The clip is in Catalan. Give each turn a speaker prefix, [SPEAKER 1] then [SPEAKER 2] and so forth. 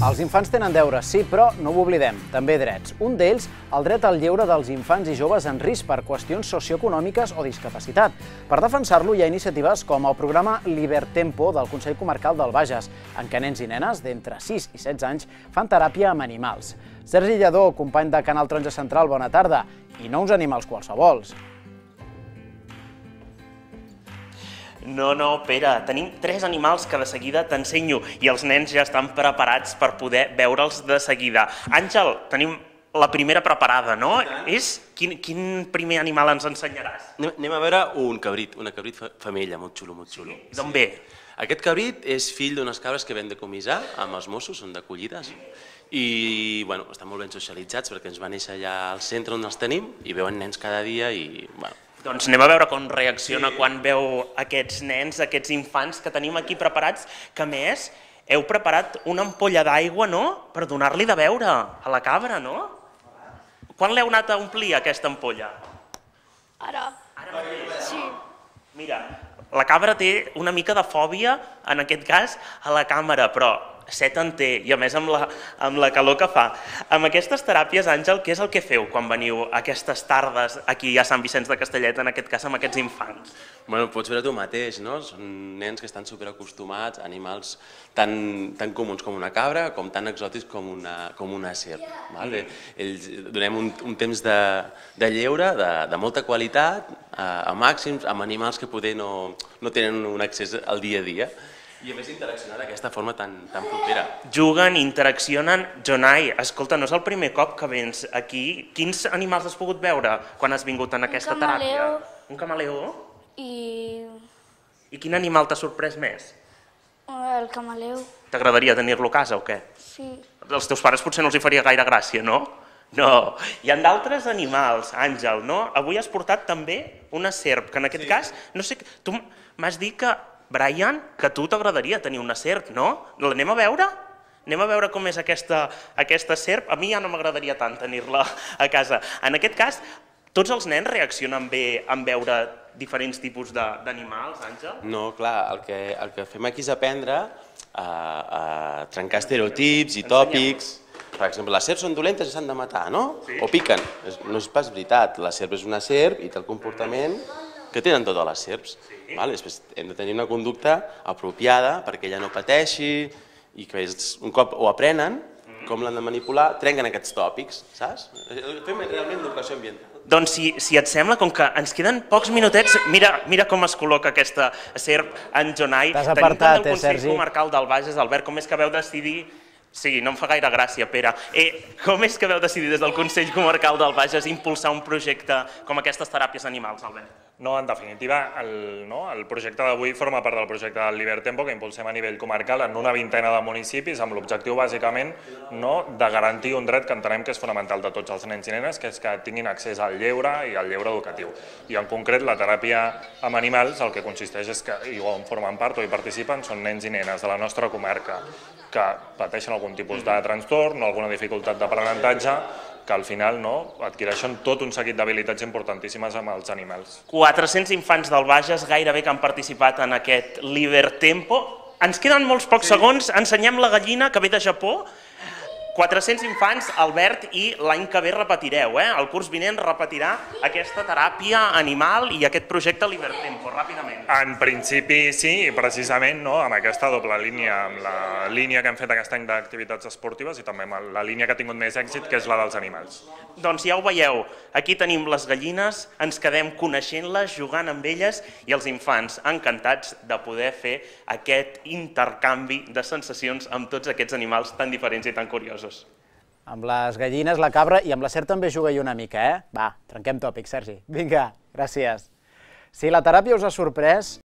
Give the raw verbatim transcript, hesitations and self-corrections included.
[SPEAKER 1] Els infants tenen deures, sí, però no ho oblidem, també drets. Un d'ells, el dret al lleure dels infants i joves en risc per qüestions socioeconòmiques o discapacitat. Per defensar-lo hi ha iniciatives com el programa Libertempo del Consell Comarcal del Bages, en què nens i nenes d'entre sis i setze anys fan teràpia amb animals. Sergi Lledó, company de Canal Taronja Central, bona tarda. I no uns animals qualsevols.
[SPEAKER 2] No, no, Pere, tenim tres animals que de seguida t'ensenyo i els nens ja estan preparats per poder veure'ls de seguida. Àngel, tenim la primera preparada, no? És? Quin, quin primer animal ens ensenyaràs?
[SPEAKER 3] Anem a veure un cabrit, una cabrit femella, molt xulo, molt xulo.
[SPEAKER 2] Sí? D'on ve?
[SPEAKER 3] Aquest cabrit és fill d'unes cabres que vam decomissar amb els Mossos, són d'acollides, i bueno, estan molt ben socialitzats perquè ens va néixer allà al centre on els tenim i veuen nens cada dia i bueno,
[SPEAKER 2] doncs anem a veure com reacciona quan veu aquests nens, aquests infants que tenim aquí preparats, que a més heu preparat una ampolla d'aigua, no?, per donar-li de beure a la cabra, no? Quan l'heu anat a omplir, aquesta ampolla?
[SPEAKER 4] Ara.
[SPEAKER 2] Ara mateix?
[SPEAKER 4] Sí.
[SPEAKER 2] Mira, la cabra té una mica de fòbia, en aquest cas, a la càmera, però set en té, i a més amb la, amb la calor que fa. Amb aquestes teràpies, Àngel, què és el que feu quan veniu aquestes tardes aquí a Sant Vicenç de Castellet, en aquest cas amb aquests infants?
[SPEAKER 3] Bueno, pots veure tu mateix, no? Són nens que estan superacostumats a animals tan, tan comuns com una cabra, com tan exòtics com una, com una serp. Vale? Ells donem un, un temps de, de lleure, de, de molta qualitat, a, a màxims, amb animals que poder no, no tenen un accés al dia a dia. I a més interaccionar d'aquesta forma tan, tan propera.
[SPEAKER 2] Juguen, interaccionen. Jonai, escolta, no és el primer cop que vens aquí. Quins animals has pogut veure quan has vingut en aquesta teràpia? Un camaleó.
[SPEAKER 4] I
[SPEAKER 2] I quin animal t'ha sorprès més?
[SPEAKER 4] el camaleó.
[SPEAKER 2] T'agradaria tenir-lo a casa o què?
[SPEAKER 4] Sí.
[SPEAKER 2] Els teus pares potser no els hi faria gaire gràcia, no? No. Hi ha d'altres animals, Àngel, no? Avui has portat també una serp, que en aquest cas, no sé, tu m'has dit que Brian, que a tu t'agradaria tenir una serp, no? L'anem a veure? Anem a veure com és aquesta, aquesta serp. A mi ja no m'agradaria tant tenir-la a casa. En aquest cas, tots els nens reaccionen bé en veure diferents tipus d'animals, Àngel?
[SPEAKER 3] No, clar, el que, el que fem aquí és aprendre a, a trencar estereotips i tòpics. Per exemple, les serps són dolentes i s'han de matar, no?
[SPEAKER 2] Sí.
[SPEAKER 3] O piquen. No és pas veritat. La serp és una serp i té el comportament que tenen totes les serps. Vale? Després hem de tenir una conducta apropiada perquè ella no pateixi i que és, un cop ho aprenen, com l'han de manipular, trenquen aquests tòpics, saps? Fem realment educació ambiental.
[SPEAKER 2] Doncs si, si et sembla, com que ens queden pocs minutets, mira, mira com es col·loca aquesta serp en Jonai.
[SPEAKER 1] T'has apartat, eh, Sergi?
[SPEAKER 2] Tenim també el Consell Comarcal del Bages, Albert, com és que veu decidir... Sí, no em fa gaire gràcia, Pere. Eh, com és que veu decidir des del Consell Comarcal del Bages impulsar un projecte com aquestes teràpies animals, Albert?
[SPEAKER 5] No, en definitiva, el, no, el projecte d'avui forma part del projecte del Libertempo que impulsem a nivell comarcal en una vintena de municipis amb l'objectiu bàsicament no, de garantir un dret que entenem que és fonamental de tots els nens i nenes, que és que tinguin accés al lleure i al lleure educatiu. I en concret la teràpia amb animals el que consisteix és que, i on formen part o hi participen, són nens i nenes de la nostra comarca que pateixen algun tipus de trastorn o alguna dificultat d'aprenentatge, que al final no, adquireixen tot un seguit d'habilitats importantíssimes amb els animals.
[SPEAKER 2] quatre-cents infants del Bages gairebé que han participat en aquest Libertempo. Ens queden molts pocs segons, ensenyem la gallina que ve de Japó. quatre-cents infants, Albert, i l'any que ve repetireu, eh? El curs vinent repetirà aquesta teràpia animal i aquest projecte Libertempo, ràpidament.
[SPEAKER 5] En principi sí, precisament no, amb aquesta doble línia, amb la línia que hem fet aquest any d'activitats esportives i també amb la línia que ha tingut més èxit, que és la dels animals.
[SPEAKER 2] Doncs ja ho veieu, aquí tenim les gallines, ens quedem coneixent-les, jugant amb elles i els infants encantats de poder fer aquest intercanvi de sensacions amb tots aquests animals tan diferents i tan curiosos.
[SPEAKER 1] Amb les gallines, la cabra i amb la serp també juga una mica, eh? Va, trenquem tòpics, Sergi. Vinga, gràcies. Si la teràpia us ha sorprès,